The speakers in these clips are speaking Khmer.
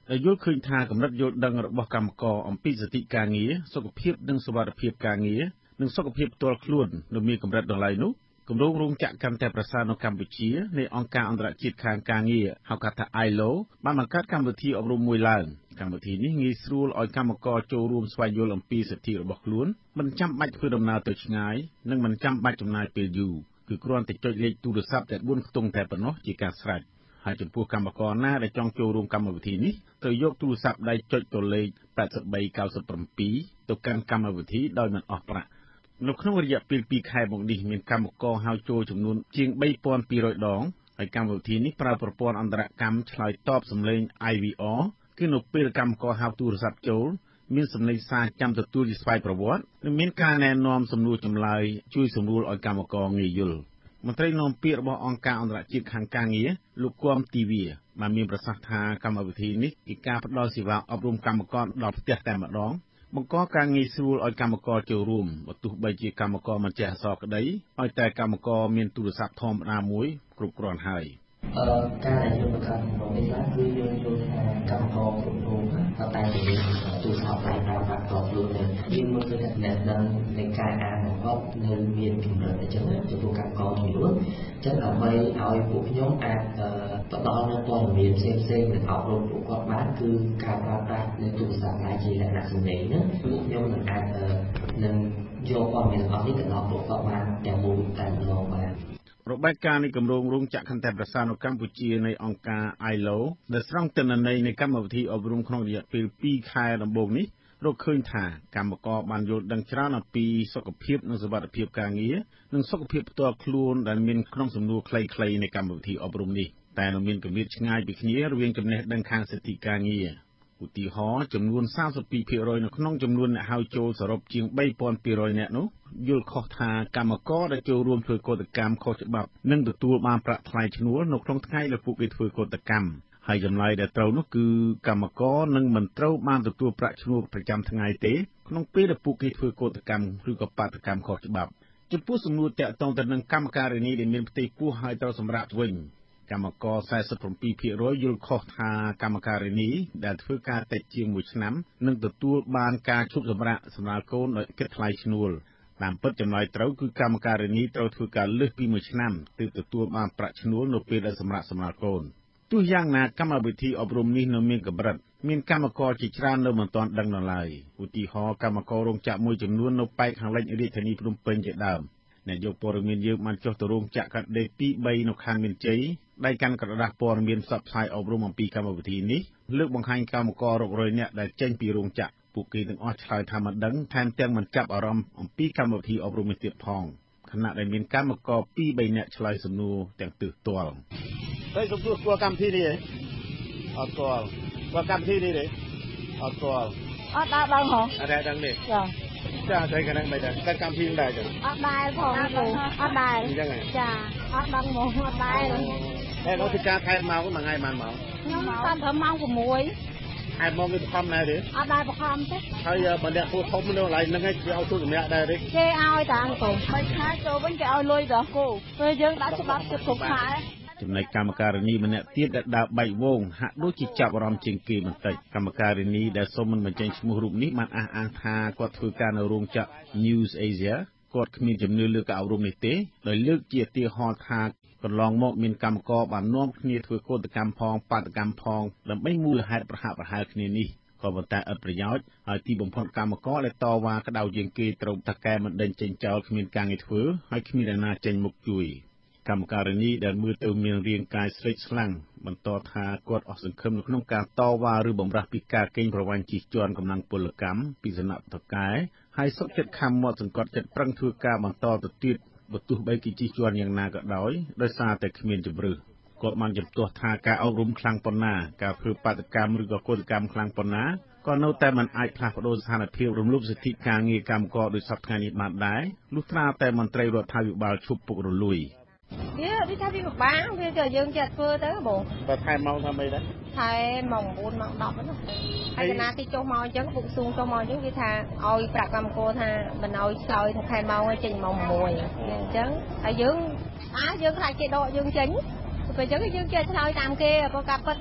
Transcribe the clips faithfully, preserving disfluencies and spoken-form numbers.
ដែលយល់ឃើញថាកម្រិតយល់ដឹងរបស់កម្មករអំពីសិទ្ធិការងារសុខភាពនិងសុវត្ថិភាពការងារនិងសុខភាពផ្ទាល់ខ្លួននៅមានកម្រិតដល់ឡើយនោះគម្រោងរោងចក្រកាន់តែប្រសើរនៅកម្ពុជានៃអង្គការអន្តរជាតិខាងការងារហៅកាត់ថា I L O បានបង្កើតកម្មវិធីអប់រំមួយឡើងកម្មវិធីនេះងាយស្រួលឲ្យកម្មករចូលរួមស្វែងយល់អំពីសិទ្ធិរបស់ខ្លួនមិនចាំបាច់ធ្វើដំណើរទៅឆ្ងាយនិងមិនចាំបាច់ចំណាយពេលយូរគឺគ្រាន់តែចុចលេខទូរស័ព្ទតែបួនខ្ទង់តែប៉ុណ្ណោះជាការស្រេចហើយចំពោះកម្មករណាដែលចង់ចូលរួមកម្មវិធីនេះត្រូវយកទូរស័ព្ទដៃចុចទៅលេខแปดสาม เก้า เจ็ด ទៅកាន់កម្មវិធីដោយមិនអស់ប្រាក់នៅក្នុងរយៈពេលពីរខែមកនេះមានកម្មករហៅចូលចំនួនជាងបីពាន់ពីររយដងហើយកម្មវិធីនេះប្រើប្រព័ន្ធអន្តរកម្មឆ្លើយតបសំឡេង I V R គឺនៅពេលកម្មករហៅទូរស័ព្ទចូលមានសំឡេងសារចាំទទួលជាស្វ័យប្រវត្តិនិងមានការណែនាំសំណួរចម្លើយជួយសម្រួលឲ្យកម្មករងាយយល់មន្ត្រីនាំពាក្យរបស់អង្គការអន្តរជាតិខាងការងារលោកគំទីវាបានមានប្រសាសន៍ថាកម្មវិធីនេះគឺការផ្ដល់សេវាអប់រំកម្មករដល់ផ្ទះតែម្ដងបង្កការងាយស្រួលឲ្យកម្មករចូលរួមបើទោះបីជាកម្មករមិនចេះអក្សរក្តីឲ្យតែកម្មករមានទូរស័ព្ទធម្មតាមួយគ្រប់គ្រាន់ហើយអឺការដែលយើងបង្កើតក្នុងនេះឡើងគឺយើងយល់ថាកម្មករគ្រប់រូបតែតែមានទូរស័ព្ទប្រើប្រាស់បាត់ក៏ខ្លួនដែរយើងមើលឃើញថាអ្នកដឹងនៃការអានបង្កប់នៅមានកម្រិតអញ្ចឹងចំពោះកម្មករមួយនោះអញ្ចឹងដើម្បីឲ្យពួកខ្ញុំអាចផ្ដល់នូវព័ត៌មានផ្សេងផ្សេងនិងអប់រំពួកគាត់បានគឺការប្រើប្រាស់នៅទូរស័ព្ទដែលជាលក្ខណៈសំឡេងហ្នឹងពួកខ្ញុំនឹងអាចនឹងយកព័ត៌មានទាំងអស់នេះទៅដល់ពួកគាត់បានទាំងមូលតែម្ដងបាទរបាយការណ៍នៃគម្រោងរោងចក្រខន្តីប្រសានៅកម្ពុជានៃអង្គការ I L O ដែលស្រង់ទិន្នន័យនៃកម្មវិធីអប់រំក្នុងរយៈពេលពីរខែដំបូងនេះរកឃើញថាកម្មករបានយល់ដឹងច្រើនអំពីសុខភាពនិងសុវត្ថិភាពការងារនិងសុខភាពផ្ទាល់ខ្លួនដែលមានក្នុងសំណួរខ្លីៗនៃកម្មវិធីអប់រំនេះតែនៅមានគម្លាតឆ្ងាយពីគ្នារវាងចំណេះដឹងខាងសិទ្ធិការងារឧទាហរណ៍ចំនួនសាមសិបពីរភាគរយនៅក្នុងចំនួនអ្នកហៅចូលសរុបជាងបីពាន់ពីររយនាក់នោះយល់ខុសថាកម្មករដែលចូលរួមធ្វើកោតកម្មខុសច្បាប់នឹងទទួលបានប្រាក់ថ្លៃឈ្នួលនៅក្នុងថ្ងៃដែលពួកគេធ្វើកោតកម្មហើយចម្លើយដែលត្រូវនោះគឺកម្មករនឹងមិនត្រូវបានទទួលប្រាក់ឈ្នួលប្រចាំថ្ងៃទេក្នុងពេលដែលពួកគេធ្វើកោតកម្មឬក៏បាតកម្មខុសច្បាប់ចំពោះសំណួរតាក់ទងទៅនឹងកម្មការិនីដែលមានផ្ទៃពោះហើយត្រូវសម្រាប់វិញកម្មករសែសិបប្រាំពីរភាគរយយល់ខុសថាកម្មការិនីដែលធ្វើការតិចជាងមួយឆ្នាំនឹងទទួលបានការឈប់សម្រាកសម្រាប់កូនដោយគិតថ្លៃឈ្នួលតាមពិតចម្លើយត្រូវគឺកម្មការិនីត្រូវធ្វើការលើសពីមួយឆ្នាំទើបទទួលបានប្រាក់ឈ្នួលនៅពេលដែលសម្រាប់សម្រាប់កូនទោះយ៉ាងណាកម្មវិធីអប់រំនេះនៅមានកម្រិតមានកម្មករជាច្រើននៅមិនទាន់ដឹងនៅឡើយឧទាហរណ៍កម្មកររោងចក្រមួយចំនួននៅប៉ែកខាងលិចរាជធានីភ្នំពេញជាដើមអ្នកយកព័ត៌មានយើងបានចុះទៅរោងចក្រកាត់ដេរទីបីនៅខាងមានជ័យដែលកាន់ក្រដាស់ព័ត៌មានផ្សព្វផ្សាយអប់រំអំពីកម្មវិធីនេះលើកបង្ហាញកម្មកររករយនាក់ដែលចេញពីរោងចក្រពួកគេទាំងអស់ឆ្លើយថាមិនដឹងថែមទាំងមិនចាប់អារម្មណ៍អំពីកម្មវិធីអប់រំនេះទៀតផងខណៈដែលមានកម្មករពីរបីនាក់ឆ្លើយសំណួរទាំងទិសទាល់តែចំពោះគួរកម្មវិធីនេះអត់ទាល់គួរកម្មវិធីនេះទេអត់ទាល់អត់ដល់ដឹងហ៎អត់ដឹងទេចាចាស្អីកណ្ដឹងមិនដែរតែកម្មវិធីដែរចាអត់ដែរផងអត់ដែរអញ្ចឹងចាអត់ដឹងមកអត់ដែរហើយមកពីការខែម៉ោងមួយថ្ងៃបានម៉ោងខ្ញុំតាមត្រឹមម៉ោង6 ហើយមកវាបខំដែរទេអត់ដែរបខំទេហើយបើអ្នកធ្វើធំនៅកន្លែងហ្នឹងឯងគេឲ្យទូសម្រាប់ដែរទេគេឲ្យតាអង្គទៅបីខែចូលវិញគេឲ្យលុយដល់គោពេលយើងដាក់ច្បាប់ជិតគ្រប់ខែចំណែកកម្មការិនីម្នាក់ទៀតដែលដើរបែកវងហាក់ដូចជាចាប់អារម្មណ៍ជាងគេបន្តិចកម្មការិនីដែលសូមមិនបញ្ចេញឈ្មោះរូបនេះបានអះអាងថាគាត់ធ្វើការនៅរោងចក្រ News Asia គាត់គ្មានជំនឿលើការអប់រំនេះទេដោយលើកជាឧទាហរណ៍ថាកន្លងមកមានកម្មករបាននាំគ្នាធ្វើកោតកម្មផងបាតកម្មផងដើម្បីមូលហេតុប្រហាក់ប្រហែលគ្នានេះក៏ប៉ុន្តែឥតប្រយោជន៍ហើយទីបំផុតកម្មករដែលតវ៉ាក្តៅជាងគេត្រូវតកែមិនដេញចេញចោលគ្មានការងារធ្វើហើយគ្មានអ្នកណាចេញមុខជួយកម្មការិនីដែលមើលទៅមានរាងកាយស្រេកស្លាំងបន្តថាគាត់អស់សង្ឃឹមនៅក្នុងការតវ៉ាឬបំរាស់ពីការកេងប្រវ័ញ្ចជិះជាន់កម្លាំងពលកម្មពីសំណាក់តកែហើយសុខចិត្តខំមាត់សង្កត់ចិត្តប្រឹងធ្វើការបន្តទៅទៀតបើទោះបីគេជិះជាន់យ៉ាងណាក៏ដោយដោយសារតែគ្មានជម្រើសគាត់បានជំទាស់ថាការអប់រំខ្លាំងប៉ុណ្ណាការធ្វើបាតកម្មឬក៏កោតកម្មខ្លាំងប៉ុណ្ណាក៏នៅតែមិនអាចផ្លាស់ប្ដូរស្ថានភាពរំលោភសិទ្ធិការងារកម្មករដោយសពថ្ងៃនេះបានដែរលុះត្រាតែមន្ត្រីរដ្ឋាភិបាលឈប់ពុករលួយវាដូចថាវាពិបាកវាក៏យើងចេះធ្វើទៅបងបើថែម៉ោងថាម៉េចដែរថែម៉ោង9ម៉ោង10ហ្នឹងហើយកណាទីចុះមកអញ្ចឹងពុកស៊ូងចុះមកអញ្ចឹងគេថាឲ្យប្រាក់កម្មករថាមិនឲ្យឆ្លើយថាថែម៉ោងឲ្យចេញម៉ោង6អញ្ចឹងហើយយើងអាយើងខ្លាចគេដកយើងចេញពេលអញ្ចឹងយើងចេះឆ្លើយតាមគេក៏កាប់ពិតទៅ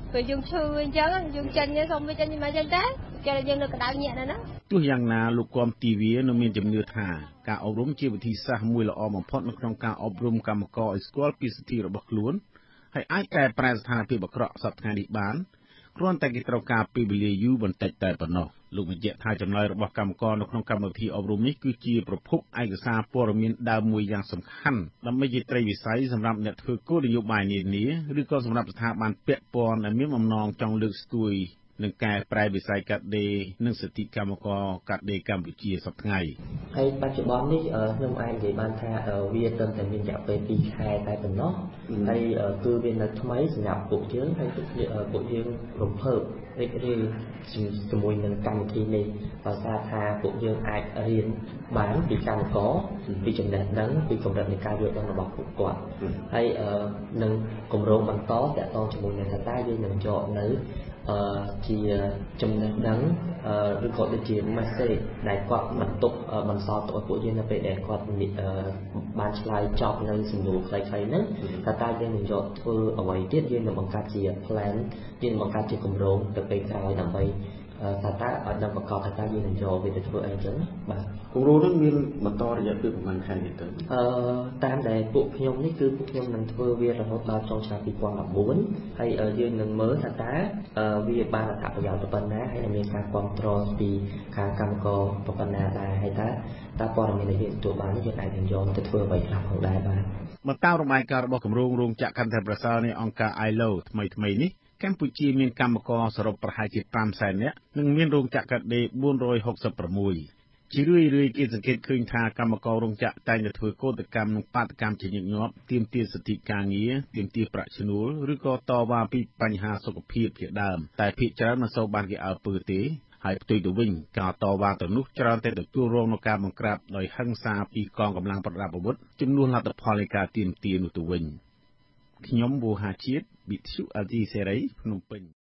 Rồi dùng chư chân, dùng chân như xong với chân như mà chân té, cho nên dân được cái đau nhẹ này đó. ទោះយ៉ាងណាលោកគំទីវានៅមានជំនឿថាការអប់រំជាវិធីសាស្ត្រមួយល្អបំផុតនៅក្នុងការអប់រំកម្មករឲ្យស្គាល់ពីសិទ្ធិរបស់ខ្លួនហើយអាចកែប្រែស្ថានភាពអាក្រក់សប្តាហ៍នេះបានគ្រាន់តែគេត្រូវការពេលវេលាយូរបន្តិចតែប៉ុណ្ណោះលោកបញ្ជាក់ថាចម្លើយរបស់កម្មករនៅក្នុងកម្មវិធីអប់រំនេះគឺជាប្រភពឯកសារព័ត៌មានដើមមួយយ៉ាងសំខាន់ដើម្បីជាត្រីវិស័យសម្រាប់អ្នកធ្វើគោលនយោបាយនានាឬក៏សម្រាប់ស្ថាប័នពាក់ព័ន្ធដែលមានបំណងចង់លើកស្ទួយនឹងការប្រែវិស័យកាត់ដេរនិងសិទ្ធិកម្មករកាត់ដេរកម្ពុជាសប្តាហ៍ថ្ងៃហើយបច្ចុប្បន្ននេះខ្ញុំអាចនិយាយបានថាវាត្រឹមតែមានរយៈពេលពីរខែតែប៉ុណ្ណោះហើយគឺវានៅថ្មីសម្រាប់ពួកយើងហើយពួកយើងរំភើបរីករាយជាមួយនឹងកម្មវិធីនេះដោយសារថាពួកយើងអាចរៀនបានពីកម្មករពីចំណេះដឹងពីកម្រិតនៃការយល់ដឹងរបស់ពួកគាត់ហើយនឹងគម្រោងបន្តតាក់ទងជាមួយនឹងថាតើយើងនឹងយកនៅជាចំណេះដឹងឬក៏ដូចជា message ដែលគាត់បន្ទុកបន្សល់ទុកឲ្យពួកយើងនៅពេលដែលគាត់បានឆ្លើយចប់នៅសំណួរខ្លីៗហ្នឹងថាតើយើងនឹងយកធ្វើអ្វីទៀតយើងនឹងបង្កើតជា plan យើងបង្កើតជាគម្រោងទៅពេលក្រោយដើម្បីថាតើឲ្យដល់ប្រកបថាតើយើងនឹងយកវាទៅធ្វើអីចឹងបាទគម្រោងហ្នឹងមានបន្តរយៈពេលប្រហែលខែទៀតទៅអឺតាមដែលពួកខ្ញុំនេះគឺពួកខ្ញុំនឹងធ្វើវារហូតដល់ចុងឆ្នាំពីរពាន់ដប់បួនហើយយើងនឹងមើលថាតើវាបានអត្ថប្រយោជន៍ទៅប៉ុណ្ណាហើយនឹងមានការគ្រប់គ្រងពីខាងកម្មករទៅប៉ុណ្ណាដែរហើយតើតើព័ត៌មានដែលយើងទទួលបាននេះយើងអាចនឹងយកទៅធ្វើអ្វីខ្លះផងដែរបាទមកតាមរបាយការណ៍របស់គម្រោងរោងចក្រកាន់តែប្រសើរនៃអង្គការ I L O ថ្មីថ្មីនេះកម្ពុជាមានកម្មករសរុបប្រហែលជាប្រាំសែននាក់និងមានរោងចក្រកាត់ដេរបួនរយហុកសិបប្រាំមួយជារឿយរឿយគេសង្កេតឃើញថាកម្មកររោងចក្រតែងតែធ្វើកោតកម្មនិងបាតកម្មជាញឹកញាប់ទាមទារសិទ្ធិការងារទាមទារប្រាក់ឈ្នួលឬក៏តវ៉ាពីបញ្ហាសុខភាពជាដើមតែភាគច្រើនមិនសូវបានគេអើពើទេហើយផ្ទុយទៅវិញការតវ៉ាទៅនោះច្រើនតែទទួលរងនឹងការបង្ក្រាបដោយហិង្សាពីកងកម្លាំងប្រដាប់អាវុធជំនួសលទ្ធផលនៃការទាមទារនោះទៅវិញខ្ញុំវូហាជាតិវិទ្យុអាស៊ីសេរីភ្នំពេញ